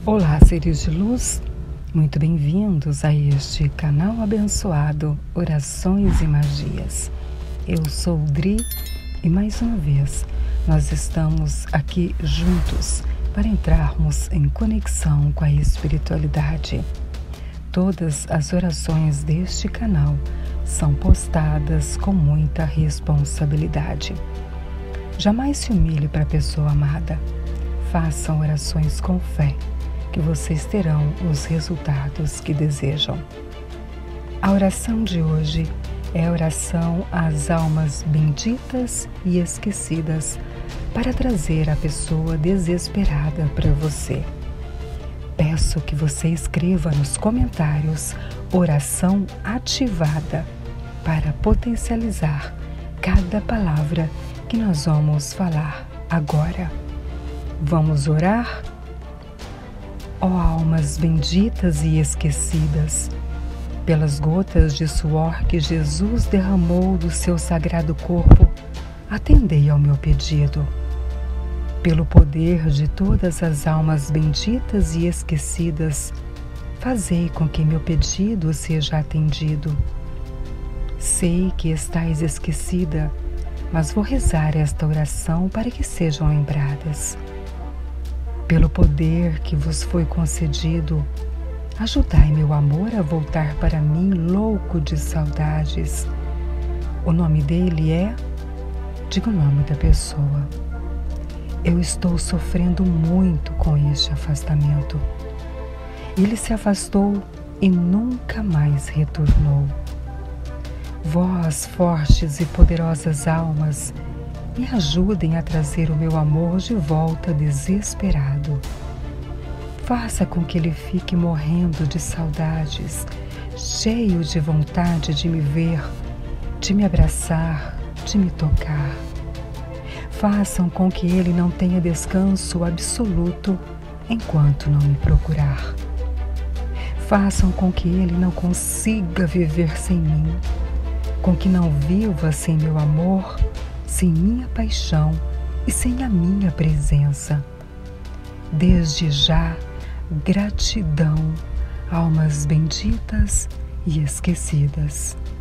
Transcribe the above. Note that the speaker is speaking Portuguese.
Olá, seres de luz, muito bem-vindos a este canal abençoado Orações e Magias. Eu sou Dri e mais uma vez nós estamos aqui juntos para entrarmos em conexão com a espiritualidade. Todas as orações deste canal são postadas com muita responsabilidade. Jamais se humilhe para a pessoa amada. Façam orações com fé, que vocês terão os resultados que desejam. A oração de hoje é a oração às almas benditas e esquecidas para trazer a pessoa desesperada para você. Peço que você escreva nos comentários oração ativada para potencializar cada palavra que nós vamos falar agora. Vamos orar? Ó almas benditas e esquecidas, pelas gotas de suor que Jesus derramou do seu sagrado corpo, atendei ao meu pedido. Pelo poder de todas as almas benditas e esquecidas, fazei com que meu pedido seja atendido. Sei que estais esquecida, mas vou rezar esta oração para que sejam lembradas. Pelo poder que vos foi concedido, ajudai meu amor a voltar para mim louco de saudades. O nome dele é... Diga o nome da pessoa. Eu estou sofrendo muito com este afastamento. Ele se afastou e nunca mais retornou. Vós, fortes e poderosas almas, me ajudem a trazer o meu amor de volta desesperado. Faça com que ele fique morrendo de saudades, cheio de vontade de me ver, de me abraçar, de me tocar. Façam com que ele não tenha descanso absoluto enquanto não me procurar. Façam com que ele não consiga viver sem mim, com que não viva sem meu amor, sem minha paixão e sem a minha presença. Desde já, gratidão, almas benditas e esquecidas.